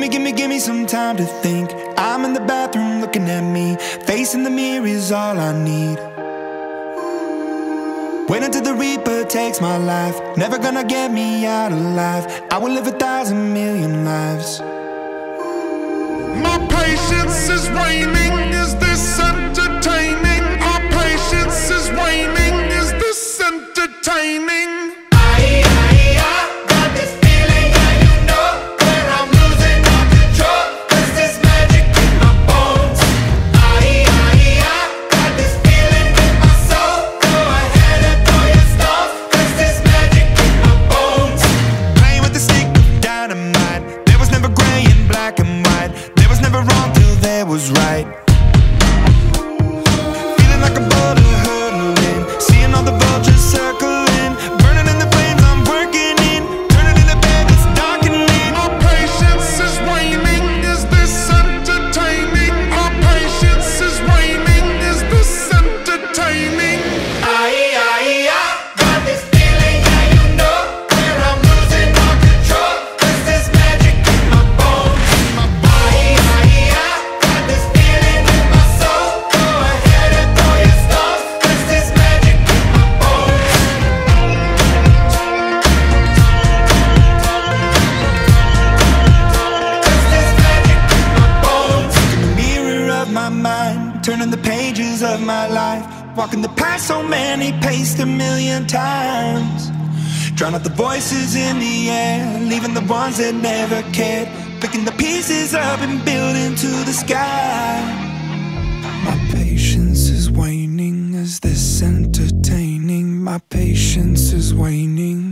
Give me some time to think. I'm in the bathroom looking at me. Facing the mirror is all I need. Wait until the Reaper takes my life. Never gonna get me out alive. I will live 1,000 million lives. My patience is waning. Is this entertaining? Our patience is waning. Is this entertaining? Was right. Feeling like a boulder hurtling, seeing all the vultures circling, burning in the flames I'm working in, turning in the bed that's darkening. Our patience is waning. Is this entertaining? Our patience is waning. Is this entertaining? Got this feeling, yeah, you know, where I'm losing all control. 'Cause there's magic in my bones. Turning the pages of my life, walking the path so many paced 1,000,000 times. Drown out the voices in the air, leaving the ones that never cared. Picking the pieces up and building to the sky. My patience is waning. Is this entertaining? My patience is waning.